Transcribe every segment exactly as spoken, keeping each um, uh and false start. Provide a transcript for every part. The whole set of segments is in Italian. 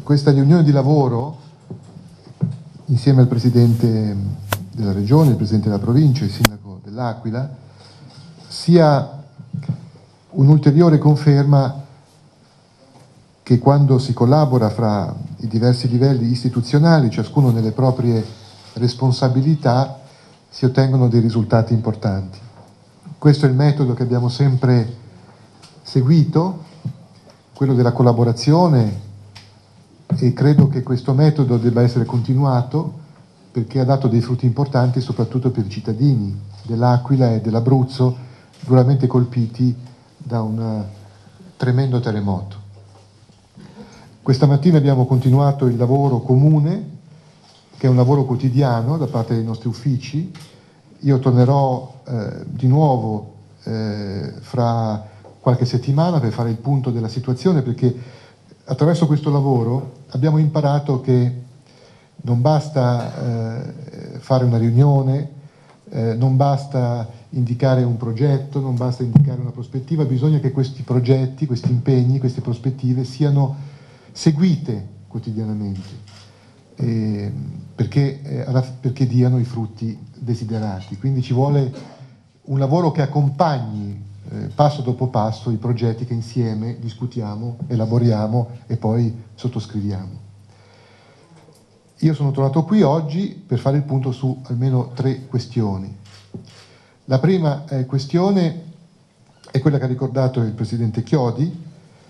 questa riunione di lavoro, insieme al Presidente della Regione, il Presidente della Provincia, il Sindaco dell'Aquila, sia un'ulteriore conferma che quando si collabora fra i diversi livelli istituzionali, ciascuno nelle proprie responsabilità, si ottengono dei risultati importanti. Questo è il metodo che abbiamo sempre seguito, quello della collaborazione, e credo che questo metodo debba essere continuato perché ha dato dei frutti importanti soprattutto per i cittadini dell'Aquila e dell'Abruzzo duramente colpiti da un tremendo terremoto. Questa mattina abbiamo continuato il lavoro comune, che è un lavoro quotidiano da parte dei nostri uffici. Io tornerò eh, di nuovo eh, fra qualche settimana per fare il punto della situazione, perché attraverso questo lavoro abbiamo imparato che non basta eh, fare una riunione, eh, non basta indicare un progetto, non basta indicare una prospettiva, bisogna che questi progetti, questi impegni, queste prospettive siano seguite quotidianamente, eh, perché, eh, perché diano i frutti desiderati. Quindi ci vuole un lavoro che accompagni eh, passo dopo passo i progetti che insieme discutiamo, elaboriamo e poi sottoscriviamo. Io sono tornato qui oggi per fare il punto su almeno tre questioni. La prima eh, questione è quella che ha ricordato il Presidente Chiodi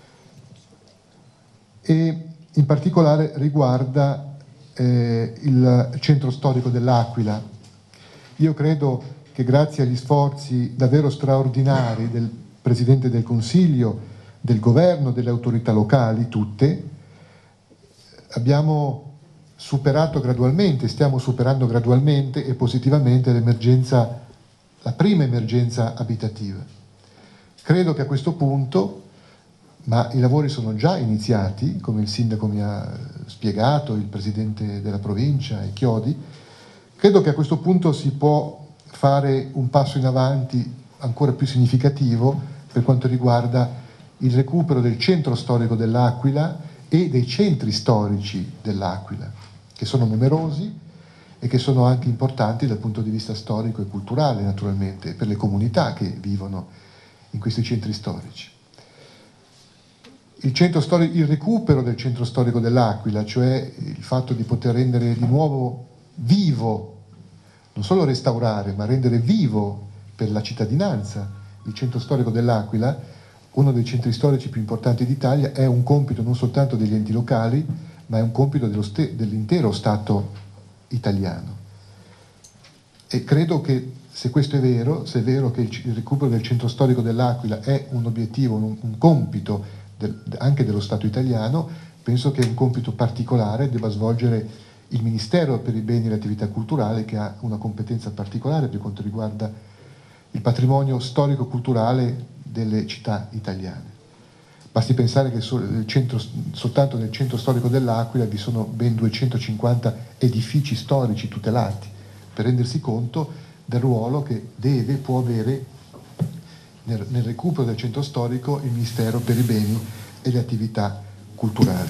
e in particolare riguarda eh, il centro storico dell'Aquila. Io credo che grazie agli sforzi davvero straordinari del Presidente del Consiglio, del Governo, delle autorità locali, tutte, abbiamo superato gradualmente, stiamo superando gradualmente e positivamente l'emergenza, la prima emergenza abitativa. Credo che a questo punto, ma i lavori sono già iniziati, come il Sindaco mi ha spiegato, il Presidente della Provincia e Chiodi, credo che a questo punto si può fare un passo in avanti ancora più significativo per quanto riguarda il recupero del centro storico dell'Aquila e dei centri storici dell'Aquila, che sono numerosi e che sono anche importanti dal punto di vista storico e culturale, naturalmente, per le comunità che vivono in questi centri storici. Il, centro storico, il recupero del centro storico dell'Aquila, cioè il fatto di poter rendere di nuovo vivo, non solo restaurare, ma rendere vivo per la cittadinanza il centro storico dell'Aquila, uno dei centri storici più importanti d'Italia, è un compito non soltanto degli enti locali, ma è un compito dell'intero Stato italiano. E credo che se questo è vero, se è vero che il recupero del centro storico dell'Aquila è un obiettivo, un, un compito del, anche dello Stato italiano, penso che un compito particolare debba svolgere il Ministero per i beni e le attività culturali, che ha una competenza particolare per quanto riguarda il patrimonio storico-culturale delle città italiane. Basti pensare che sol- centro, soltanto nel centro storico dell'Aquila vi sono ben duecentocinquanta edifici storici tutelati, per rendersi conto del ruolo che deve, può avere nel, nel recupero del centro storico il Ministero per i beni e le attività culturali.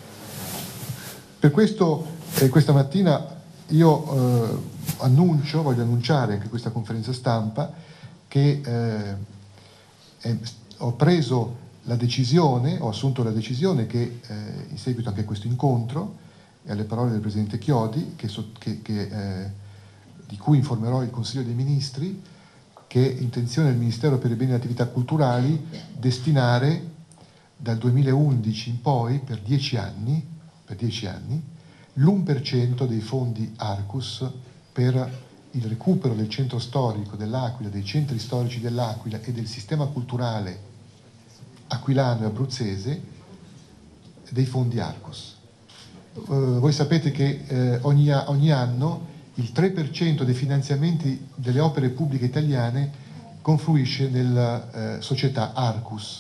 Per questo eh, questa mattina io eh, annuncio, voglio annunciare anche questa conferenza stampa, che eh, è, ho preso la decisione, ho assunto la decisione che eh, in seguito anche a questo incontro e alle parole del Presidente Chiodi, che, che, che, eh, di cui informerò il Consiglio dei Ministri, che è intenzione del Ministero per i beni e le attività culturali destinare dal duemilaundici in poi, per dieci anni, per dieci anni, l'uno per cento dei fondi Arcus per il recupero del centro storico dell'Aquila, dei centri storici dell'Aquila e del sistema culturale aquilano e abruzzese, dei fondi Arcus. Uh, voi sapete che eh, ogni, ogni anno il tre per cento dei finanziamenti delle opere pubbliche italiane confluisce nella eh, società Arcus.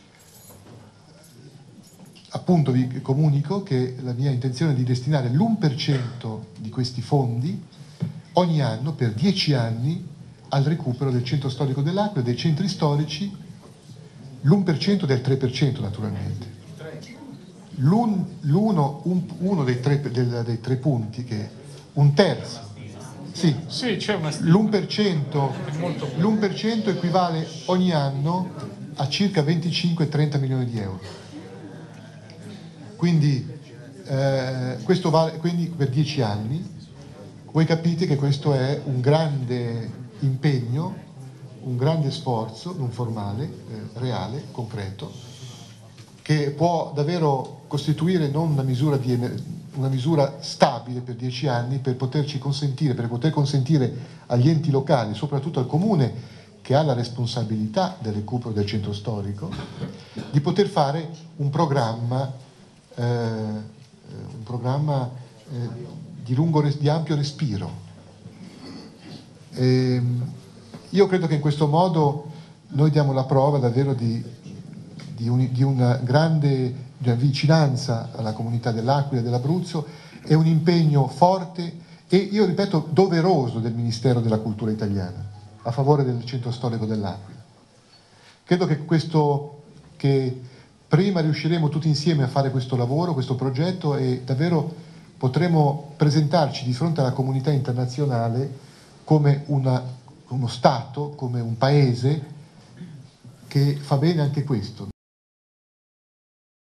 Appunto vi comunico che la mia intenzione è di destinare l'uno per cento di questi fondi ogni anno per dieci anni al recupero del centro storico dell'Aquila, dei centri storici, l'uno per cento del tre per cento naturalmente. l'uno, un, uno dei tre, del, dei tre punti, che un terzo, sì, sì, c'è una l'uno per cento, l'uno per cento equivale ogni anno a circa venticinque trenta milioni di euro. Quindi, eh, questo vale quindi per dieci anni. Voi capite che questo è un grande impegno, un grande sforzo, non formale, eh, reale, concreto, che può davvero costituire non una misura, di, una misura stabile per dieci anni per poterci consentire, per poter consentire agli enti locali, soprattutto al comune che ha la responsabilità del recupero del centro storico, di poter fare un programma, eh, un programma eh, di, lungo, di ampio respiro. E io credo che in questo modo noi diamo la prova davvero di, di, un, di una grande di una vicinanza alla comunità dell'Aquila e dell'Abruzzo e un impegno forte e, io ripeto, doveroso del Ministero della Cultura italiana a favore del centro storico dell'Aquila. Credo che, questo, che prima riusciremo tutti insieme a fare questo lavoro, questo progetto, e davvero potremo presentarci di fronte alla comunità internazionale come una, uno Stato, come un Paese che fa bene anche questo.